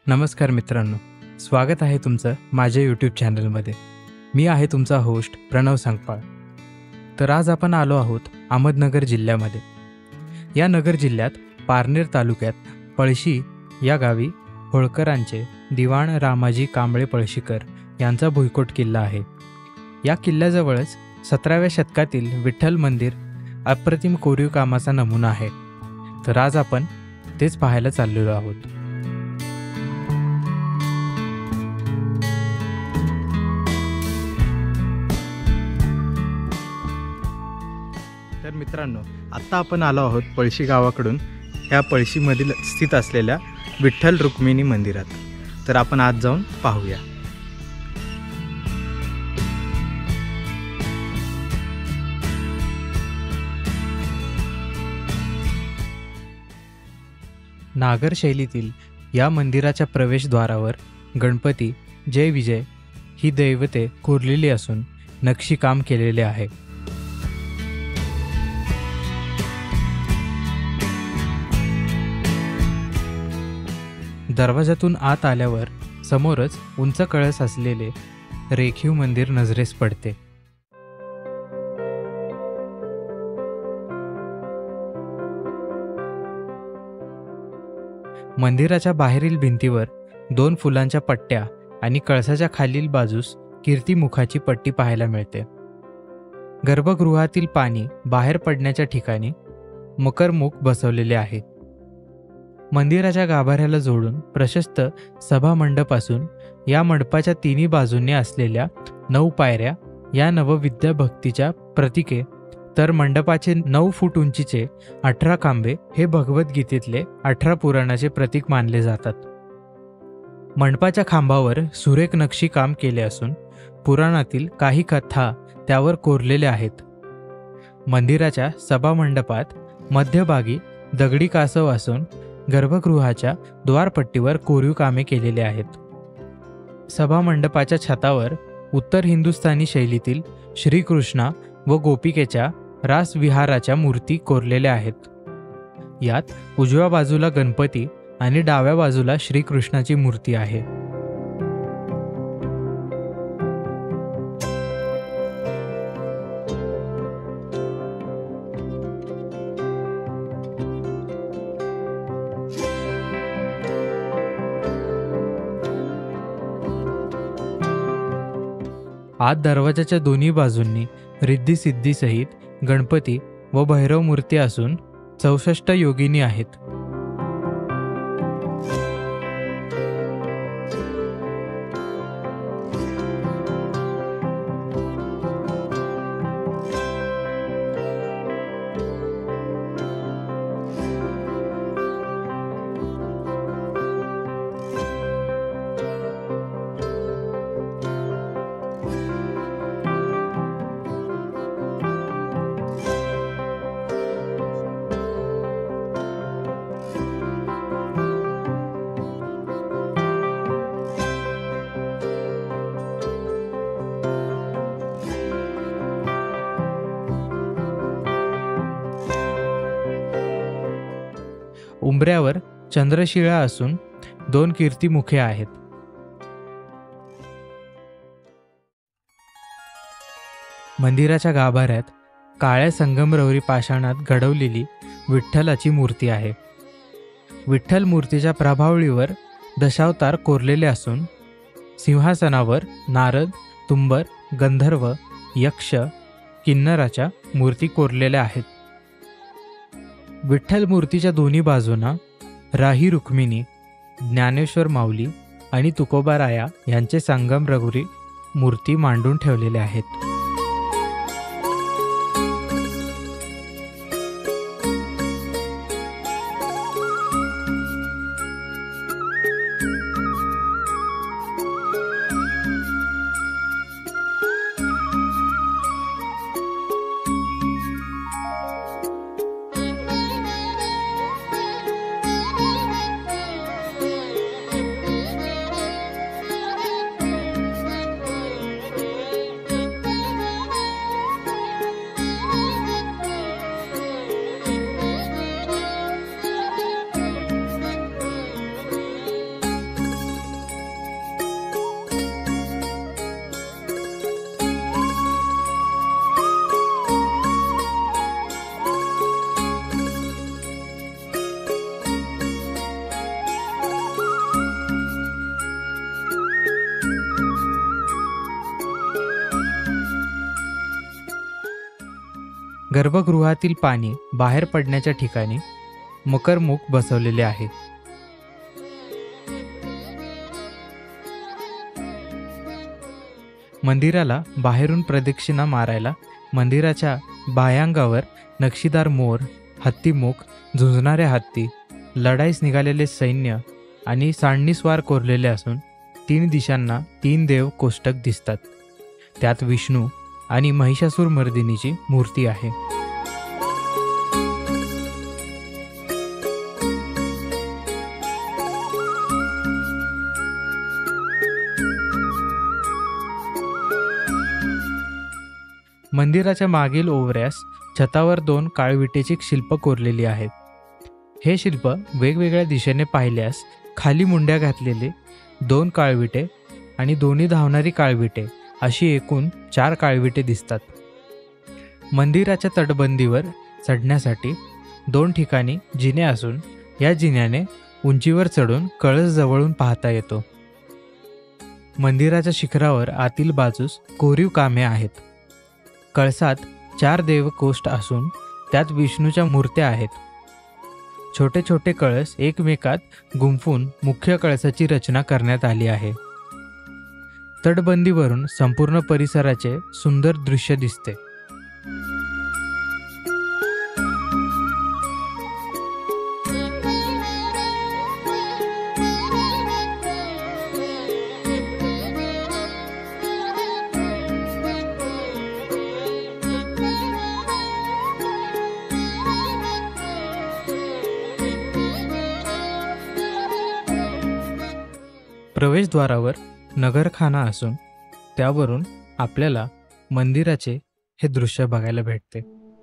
नमस्कार मित्रांनो, स्वागत आहे तुमचं माझ्या यूट्यूब चॅनलमध्ये। मी आहे तुमचा होस्ट प्रणव संकपाळ। तर आज आपण आलो आहोत अहमदनगर जिल्ह्यामध्ये। या नगर जिल्ह्यात पारनेर तालुक्यात पळशी या गावी होळकरांचे दिवाण रामाजी कांबळे पळशीकर यांचा भुईकोट किल्ला आहे। या किल्ल्याजवळच 17व्या शतकातील विठ्ठल मंदिर अप्रतिम कोरीव कामाचा नमुना आहे। तर आज आपण तेच पाहायला चाललेलो आहोत। तर मित्रांनो, आत्ता आपण आलो आहोत पळशी गावाकडून ह्या पळशीमधील स्थित असलेल्या विठ्ठल रुक्मिणी मंदिरात। तर आपण आज जाऊन पाहूया। नागर शैलीतील या मंदिराच्या प्रवेशद्वारावर गणपती जय विजय ही दैवते कोरलेली असून नक्षीकाम केलेले आहे। दरवाजातून आत आल्यावर समोरच उंच कळस असलेले रेखीव मंदिर नजरेस पडते। मंदिराच्या बाहेरील भिंतीवर 2 फुलांच्या पट्ट्या आणि कळसाच्या खालील बाजूस कीर्तिमुखाची पट्टी पाहायला मिळते। गर्भगृहातील पाणी बाहेर पडण्याच्या ठिकाणी मकरमुख बसवलेले आहे। मंदिराच्या गाभाऱ्याला जोडून प्रशस्त सभा मंडप असून या मंडपाच्या तिन्ही बाजूंनी असलेल्या 9 पायऱ्या या नवविद्या भक्तीच्या प्रतीके, तर मंडपाचे 9 फूट उंचीचे 18 खांबे हे भगवद्गीतेतले 18 पुराणाचे प्रतीक मानले जातात। मंडपाच्या खांबावर सुरेख नक्षी काम केले असून पुराणातील काही कथा त्यावर कोरलेल्या आहेत। मंदिराच्या सभा मंडपात मध्यभागी दगडी कासव असून गर्भगृहाच्या द्वारपट्टीवर कोरीव कामे केलेले आहेत। सभा मंडपाच्या छतावर उत्तर हिंदुस्थानी शैलीतील श्रीकृष्णा व गोपिकेच्या रास विहाराच्या मूर्ती कोरलेल्या आहेत। यात उजव्या बाजूला गणपती आणि डाव्या बाजूला श्रीकृष्णाची मूर्ती आहे। आत दरवाजाच्या दोन्ही बाजूंनी रिद्धी सिद्धी सहित गणपती व भैरव मूर्ती असून 64 योगिनी आहेत। उंबऱ्यावर चंद्रशिळा असून 2 कीर्तिमुखे आहेत। मंदिराच्या गाभाऱ्यात काळ्या संगमरवरी पाषाणात घडवलेली विठ्ठलाची मूर्ती आहे। विठ्ठल मूर्तीच्या प्रभावळीवर दशावतार कोरलेले असून सिंहासनावर नारद, तुंबर, गंधर्व, यक्ष, किन्नराच्या मूर्ती कोरलेल्या आहेत। विठ्ठल मूर्तीच्या दोन्ही बाजूंना राही रुक्मिणी, ज्ञानेश्वर माऊली आणि तुकोबाराया यांचे संगमरवरी मूर्ती मांडून ठेवलेले आहेत। गर्भगृहातील पाणी बाहेर पडण्याच्या ठिकाणी मकरमुख बसवलेले आहे. मंदिराला बाहेरून प्रदक्षिणा मारायला मंदिराच्या बाह्यांगावर नक्षीदार मोर, हत्तीमुख, झुंजणारे हत्ती, लढाईस निघालेले सैन्य आणि सांडणीस्वार कोरलेले असून 3 दिशांना 3 देव कोष्टक दिसतात. त्यात विष्णू आणि महिषासुरमर्दिनीची मूर्ती आहे. मंदिराच्या मागील ओवऱ्यास छतावर 2 काळविटेची शिल्प कोरलेली आहेत. हे शिल्प वेगवेगळ्या दिशेने पाहिल्यास खाली मुंड्या घातलेले 2 काळविटे आणि दोन्ही धावणारी काळविटे अशी एकूण 4 काळविटे दिसतात. मंदिराच्या तटबंदीवर चढण्यासाठी 2 ठिकाणी जिने असून या जिन्याने उंचीवर चढून कळस जवळून पाहता येतो. मंदिराच्या शिखरावर आतील बाजूस कोरीव कामे आहेत. कळसात 4 देवकोष्ठ असून त्यात विष्णूच्या मूर्त्या आहेत. छोटे छोटे कळस एकमेकात गुंफून मुख्य कळसाची रचना करण्यात आली आहे. तटबंदीवरून संपूर्ण परिसराचे सुंदर दृश्य दिसते. प्रवेशद्वारावर नगरखाना असून त्यावरून आपल्याला मंदिराचे हे दृश्य बघायला भेटते.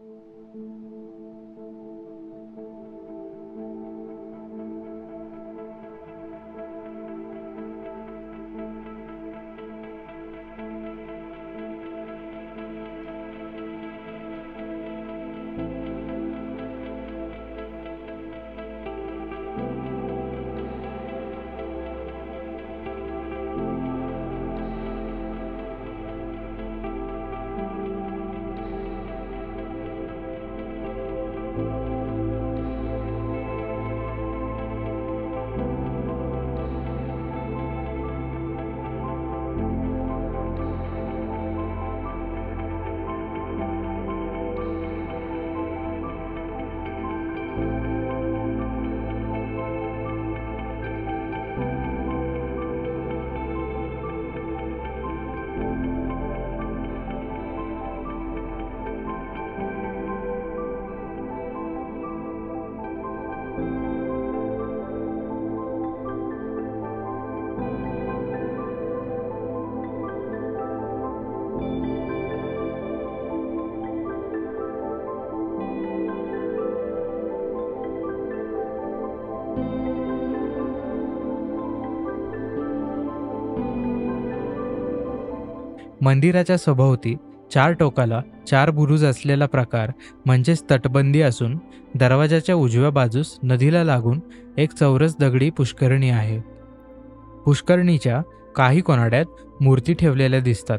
मंदिराच्या सभोवती 4 टोकाला 4 बुरुज असलेला प्रकार म्हणजेच तटबंदी असून दरवाजाच्या उजव्या बाजूस नदीला लागून एक चौरस दगडी पुष्करणी आहे. पुष्करणीच्या काही कोनाड्यात मूर्ती ठेवलेल्या दिसतात.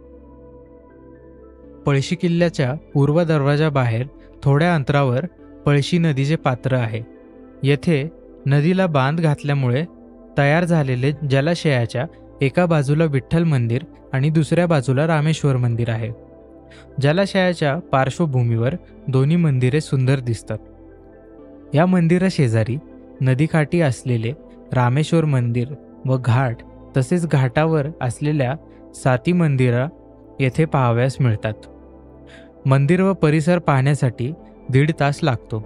पळशी किल्ल्याच्या पूर्व दरवाजाबाहेर थोड्या अंतरावर पळशी नदीचे पात्र आहे. येथे नदीला बांध घातल्यामुळे तयार झालेले जलाशयाच्या एका बाजूला विठ्ठल मंदिर आणि दुसऱ्या बाजूला रामेश्वर मंदिर आहे. जलाशयाच्या पार्श्वभूमीवर दोन्ही मंदिरे सुंदर दिसतात. या मंदिराशेजारी नदीकाठी असलेले रामेश्वर मंदिर व घाट तसेच घाटावर असलेल्या 7 मंदिरं येथे पाहावयास मिळतात. मंदिर व परिसर पाहण्यासाठी 1.5 तास लागतो.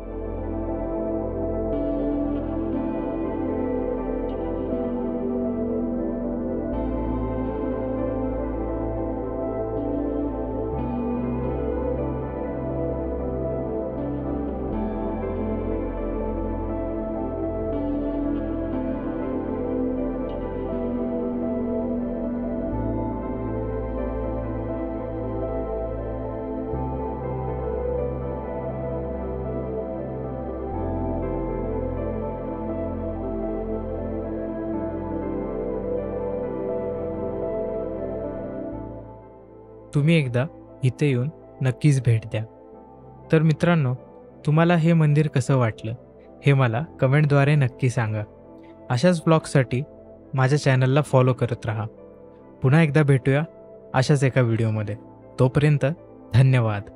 तुम्ही एकदा इथे येऊन नक्कीच भेट द्या. तर मित्रांनो, तुम्हाला हे मंदिर कसं वाटलं हे मला कमेंटद्वारे नक्की सांगा. अशाच ब्लॉगसाठी माझ्या चॅनलला फॉलो करत राहा. पुन्हा एकदा भेटूया अशाच एका व्हिडिओमध्ये. तोपर्यंत धन्यवाद.